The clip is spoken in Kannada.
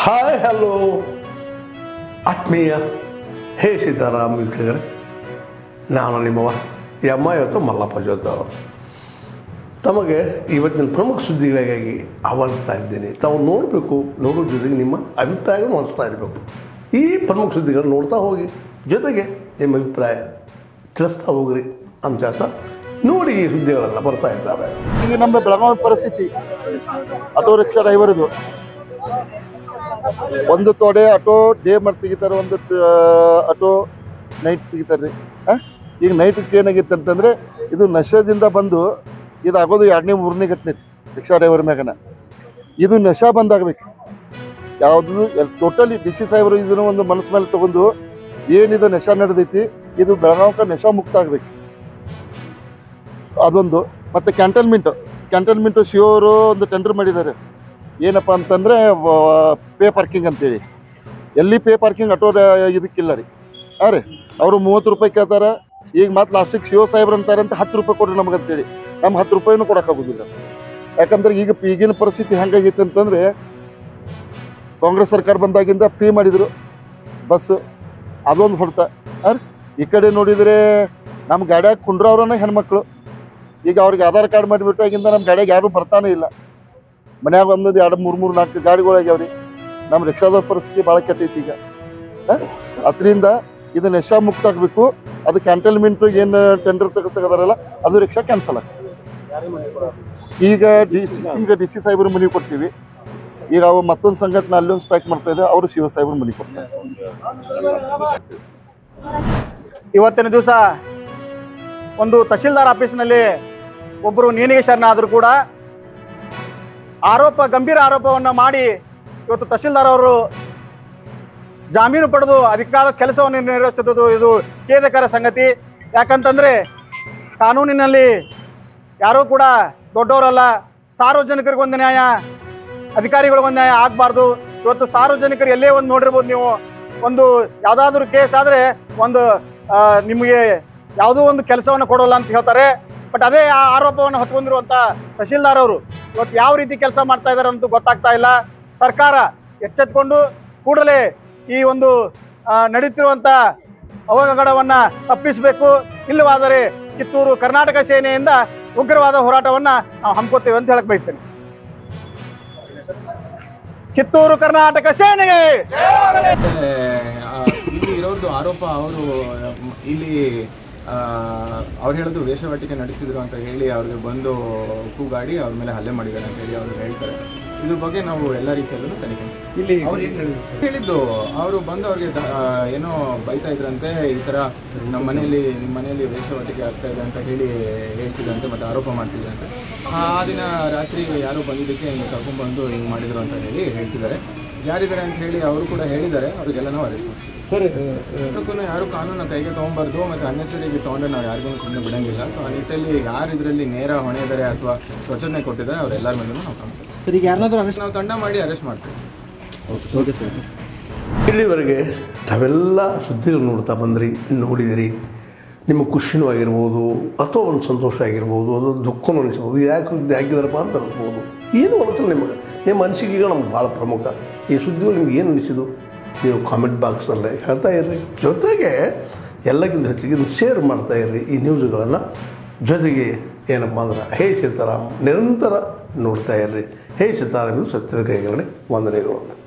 ಹಾಯ್ ಹಲೋ ಆತ್ಮೀಯ ಹೇ ಸೀತಾರಾಮ್ ವೀಕ್ಷಕರೇ, ನಾನು ನಿಮ್ಮವ ಇವತ್ತು ಮಲ್ಲಪ್ಪ ಜೋತ ಅವರು ತಮಗೆ ಇವತ್ತಿನ ಪ್ರಮುಖ ಸುದ್ದಿಗಳಿಗಾಗಿ ಆಹ್ವಾನಿಸ್ತಾ ಇದ್ದೇನೆ. ತಾವು ನೋಡಬೇಕು, ನೋಡೋ ಜೊತೆಗೆ ನಿಮ್ಮ ಅಭಿಪ್ರಾಯಗಳನ್ನು ಹಂಚ್ತಾ ಇರಬೇಕು. ಈ ಪ್ರಮುಖ ಸುದ್ದಿಗಳನ್ನು ನೋಡ್ತಾ ಹೋಗಿ, ಜೊತೆಗೆ ನಿಮ್ಮ ಅಭಿಪ್ರಾಯ ತಿಳಿಸ್ತಾ ಹೋಗ್ರಿ ಅಂತ ಹೇಳ್ತಾ ನೋಡಿ ಈ ಸುದ್ದಿಗಳೆಲ್ಲ ಬರ್ತಾ ಇದ್ದಾವೆ. ಈಗ ನಮ್ಮ ಬೆಳಗಾವಿ ಪರಿಸ್ಥಿತಿ ಆಟೋ ರಿಕ್ಷಾ ಡ್ರೈವರ್ದು ಒಂದು ತೊಡೆ ಆಟೋ ಡೇ ಮಾಡಿ ತೆಗಿತಾರೆ, ಒಂದು ಆಟೋ ನೈಟ್ ತೆಗಿತಾರೆ ರೀ. ಈಗ ನೈಟ್ಗೆ ಏನಾಗಿತ್ತು ಅಂತಂದರೆ ಇದು ನಶೆದಿಂದ ಬಂದು ಇದಾಗೋದು 2ನೇ 3ನೇ ಘಟನೆ ರಿಕ್ಷಾ ಡ್ರೈವರ್ ಮ್ಯಾಗನ. ಇದು ನಶೆ ಬಂದಾಗಬೇಕು. ಯಾವುದು ಟೋಟಲಿ ಡಿ ಸಿ ಸಾಹೇಬರು ಇದನ್ನು ಒಂದು ಮನಸ್ಸು ಮೇಲೆ ತೊಗೊಂಡು ಏನಿದು ನಶೆ ನಡೆದೈತಿ, ಇದು ಬೆಳಗಾವಿಗೆ ನಶೆ ಮುಕ್ತ ಆಗಬೇಕು. ಅದೊಂದು. ಮತ್ತು ಕ್ಯಾಂಟನ್ಮೆಂಟು ಶಿವರು ಒಂದು ಟೆಂಡರ್ ಮಾಡಿದ್ದಾರೆ. ಏನಪ್ಪ ಅಂತಂದರೆ ಪೇ ಪಾರ್ಕಿಂಗ್ ಅಂತೇಳಿ. ಎಲ್ಲಿ ಪೇ ಪಾರ್ಕಿಂಗ್ ಆಟೋ ಇದಕ್ಕಿಲ್ಲ ರೀ. ರೀ ಅವರು 30 ರೂಪಾಯಿ ಕೇಳ್ತಾರೆ. ಈಗ ಮತ್ತೆ ಲಾಸ್ಟಿಗೆ ಶಿವ ಸಾಹೇಬ್ರು ಅಂತಾರೆ ಅಂತ 10 ರೂಪಾಯಿ ಕೊಡ್ರಿ ನಮಗಂತೇಳಿ. ನಮ್ಮ 10 ರೂಪಾಯಿನೂ ಕೊಡೋಕ್ಕಾಗೋದಿಲ್ಲ. ಯಾಕಂದ್ರೆ ಈಗಿನ ಪರಿಸ್ಥಿತಿ ಹೆಂಗಾಗೈತೆ ಅಂತಂದರೆ, ಕಾಂಗ್ರೆಸ್ ಸರ್ಕಾರ ಬಂದಾಗಿಂದ ಫ್ರೀ ಮಾಡಿದರು ಬಸ್ಸು, ಅದೊಂದು ಹೊಡ್ತಾ. ಈ ಕಡೆ ನೋಡಿದರೆ ನಮ್ಮ ಗಾಡಿಯಾಗ ಕುಂಡ್ರವ್ರನ್ನ ಹೆಣ್ಮಕ್ಳು. ಈಗ ಅವ್ರಿಗೆ ಆಧಾರ್ ಕಾರ್ಡ್ ಮಾಡಿಬಿಟ್ಟಾಗಿಂದ ನಮ್ಮ ಗಾಡಿಯಾಗ ಯಾರೂ ಬರ್ತಾನೆ ಇಲ್ಲ. ಮನ್ಯಾಗ 1 2 3 4 ಗಾಡಿಗಳಾಗ್ಯಾವ್ರಿ. ನಮ್ಮ ರಿಕ್ಷಾದವ್ರ ಪರಿಸ್ಥಿತಿ ಭಾಳ ಕೆಟ್ಟೈತಿ ಈಗ. ಅದರಿಂದ ಇದು ನಶಾ ಮುಕ್ತ ಆಗಬೇಕು. ಅದು ಕ್ಯಾಂಟನ್ಮೆಂಟು ಏನು ಟೆಂಡರ್ ತೆಗೆದಾರಲ್ಲ, ಅದು ರಿಕ್ಷಾ ಕ್ಯಾನ್ಸಲ್ ಆಗ್ತದೆ. ಈಗ ಡಿ ಸಿ ಸಾಹೇಬ್ರ ಮನೆ ಕೊಡ್ತೀವಿ. ಈಗ ಅವು ಮತ್ತೊಂದು ಸಂಘಟನೆ ಅಲ್ಲೊಂದು ಸ್ಟ್ರೈಕ್ ಮಾಡ್ತಾ ಇದೆ, ಅವರು ಶಿವ ಸಾಹೇಬ್ರ ಮನೆ ಕೊಡ್ತಾರೆ. ಇವತ್ತಿನ ದಿವಸ ಒಂದು ತಹಶೀಲ್ದಾರ್ ಆಫೀಸ್ನಲ್ಲಿ ಒಬ್ಬರು ನೇಣಿಗೆ ಶರಣಾದರೂ ಕೂಡ ಗಂಭೀರ ಆರೋಪವನ್ನು ಮಾಡಿ ಇವತ್ತು ತಹಶೀಲ್ದಾರ್ ಅವರು ಜಾಮೀನು ಪಡೆದು ಅಧಿಕಾರ ಕೆಲಸವನ್ನು ನಿರ್ವಹಿಸುವುದು ಇದು ಖೇದಕರ ಸಂಗತಿ. ಯಾಕಂತಂದರೆ ಕಾನೂನಿನಲ್ಲಿ ಯಾರೂ ಕೂಡ ದೊಡ್ಡವರಲ್ಲ. ಸಾರ್ವಜನಿಕರಿಗೊಂದು ನ್ಯಾಯ, ಅಧಿಕಾರಿಗಳಿಗೊಂದು ನ್ಯಾಯ ಆಗಬಾರ್ದು. ಇವತ್ತು ಸಾರ್ವಜನಿಕರು ಎಲ್ಲೇ ಒಂದು ನೋಡಿರ್ಬೋದು ನೀವು, ಒಂದು ಯಾವುದಾದ್ರೂ ಕೇಸ್ ಆದರೆ ಒಂದು ನಿಮಗೆ ಯಾವುದೋ ಒಂದು ಕೆಲಸವನ್ನು ಕೊಡೋಲ್ಲ ಅಂತ ಹೇಳ್ತಾರೆ. ಬಟ್ ಅದೇ ಆ ಆರೋಪವನ್ನು ಹೊತ್ಕೊಂಡಿರುವಂಥ ತಹಶೀಲ್ದಾರ್ ಅವರು ಇವತ್ತು ಯಾವ ರೀತಿ ಕೆಲಸ ಮಾಡ್ತಾ ಇದ್ದಾರೆ ಅಂತ ಗೊತ್ತಾಗ್ತಾ ಇಲ್ಲ. ಸರ್ಕಾರ ಎಚ್ಚೆತ್ತುಕೊಂಡು ಕೂಡಲೇ ಈ ಒಂದು ನಡೀತಿರುವಂಥ ಅವಘಡವನ್ನು ತಪ್ಪಿಸಬೇಕು. ಇಲ್ಲವಾದರೆ ಕಿತ್ತೂರು ಕರ್ನಾಟಕ ಸೇನೆಯಿಂದ ಉಗ್ರವಾದ ಹೋರಾಟವನ್ನು ನಾವು ಹಮ್ಮಿಕೊಳ್ತೇವೆ ಅಂತ ಹೇಳಕ್ ಬಯಸ್ತೇನೆ. ಕಿತ್ತೂರು ಕರ್ನಾಟಕ ಸೇನೆಗೆ. ಇಲ್ಲಿ ಇರೋದು ಆರೋಪ, ಅವರು ಇಲ್ಲಿ ಅವ್ರು ಹೇಳೋದು ವೇಷವಾಟಿಕೆ ನಡೆಸಿದ್ರು ಅಂತ ಹೇಳಿ ಅವ್ರಿಗೆ ಬಂದು ಕೂಗಾಡಿ ಅವ್ರ ಮೇಲೆ ಹಲ್ಲೆ ಮಾಡಿದ್ದಾರೆ ಅಂತ ಹೇಳಿ ಅವರು ಹೇಳ್ತಾರೆ. ಇದ್ರ ಬಗ್ಗೆ ನಾವು ಎಲ್ಲ ರೀತಿಯಲ್ಲೂ ತನಿಖೆ ಇಲ್ಲಿ ಹೇಳಿದ್ದು. ಅವರು ಬಂದು ಅವ್ರಿಗೆ ಏನೋ ಬೈತಾ ಇದ್ರಂತೆ, ಈ ಥರ ನಿಮ್ಮ ಮನೆಯಲ್ಲಿ ವೇಷವಾಟಿಕೆ ಆಗ್ತಾ ಇದೆ ಅಂತ ಹೇಳಿ ಹೇಳ್ತಿದ್ರಂತೆ, ಮತ್ತು ಆರೋಪ ಮಾಡ್ತಿದ್ರಂತೆ. ಆ ದಿನ ರಾತ್ರಿ ಯಾರೋ ಬಂದಿದ್ದಕ್ಕೆ ಹಿಂಗೆ ಕರ್ಕೊಂಡ್ಬಂದು ಹಿಂಗೆ ಮಾಡಿದ್ರು ಅಂತ ಹೇಳಿ ಹೇಳ್ತಿದ್ದಾರೆ. ಯಾರಿದ್ದಾರೆ ಅಂತ ಹೇಳಿ ಅವರು ಕೂಡ ಹೇಳಿದ್ದಾರೆ. ಅವ್ರಿಗೆಲ್ಲ ನಾವು ಅರೆಸ್ಟ್ ಮಾಡ್ತೀವಿ. ಸರಿ, ಅದಕ್ಕೂ ಯಾರು ಕಾನೂನು ಕೈಗೆ ತೊಗೊಂಬಾರ್ದು, ಮತ್ತು ಅನ್ನೆಸರಿಗೆ ತೊಗೊಂಡ್ರೆ ನಾವು ಯಾರಿಗೂ ಸುಮ್ಮನೆ ಬಿಡೋಂಗಿಲ್ಲ. ಸೊ ಆ ನಿಟ್ಟಲ್ಲಿ ಯಾರು ಇದರಲ್ಲಿ ನೇರ ಹೊಣೆ ಇದ್ದಾರೆ ಅಥವಾ ಸ್ವಚ್ಛನೆ ಕೊಟ್ಟಿದ್ದಾರೆ ಅವರೆಲ್ಲರ ಮೇಲೂ ನಾವು ಕಾಣ್ತೀವಿ. ಸರ್, ಈಗ ಯಾರನ್ನಾದ್ರೂ ಅರೆಸ್ಟ್ ನಾವು ತಂಡ ಮಾಡಿ ಅರೆಸ್ಟ್ ಮಾಡ್ತೀವಿ. Okay sir. ಇಲ್ಲಿವರೆಗೆ ತಾವೆಲ್ಲ ಸುದ್ದಿಗಳು ನೋಡ್ತಾ ಬಂದ್ರಿ, ನೋಡಿದಿರಿ. ನಿಮ್ಮ ಖುಷಿನೂ ಆಗಿರ್ಬೋದು, ಅಥವಾ ಒಂದು ಸಂತೋಷ ಆಗಿರ್ಬೋದು, ಅದು ದುಃಖನೂ ಅನಿಸ್ಬೋದು. ಯಾಕೆ ಸುದ್ದಿ ಹಾಕಿದಾರಪ್ಪ ಅಂತ ಅನಿಸ್ಬೋದು. ಏನು ಅನಿಸಲ್ಲ ನಿಮಗೆ, ನಿಮ್ಮ ಅನಿಸಿಕೆಗಳು ನಮ್ಗೆ ಭಾಳ ಪ್ರಮುಖ. ಈ ಸುದ್ದಿಗಳು ನಿಮ್ಗೆ ಏನು ಅನಿಸಿದ್ದು ನೀವು ಕಾಮೆಂಟ್ ಬಾಕ್ಸಲ್ಲೇ ಹೇಳ್ತಾ ಇರ್ರಿ. ಜೊತೆಗೆ ಎಲ್ಲಕ್ಕಿಂತ ಹೆಚ್ಚಿಗೆ ಇದನ್ನು ಶೇರ್ ಮಾಡ್ತಾ ಇರ್ರಿ ಈ ನ್ಯೂಸ್ಗಳನ್ನು. ಜೊತೆಗೆ ಏನಪ್ಪ ಅಂದ್ರೆ ಹೇ ಸೀತಾರಾಮ್ ನಿರಂತರ ನೋಡ್ತಾ ಇರ್ರಿ. ಹೇ ಸೀತಾರಾಮ್ ಇದು ಸತ್ಯದ ಕೈಗಡೆ ವಂದನೆಗಳು.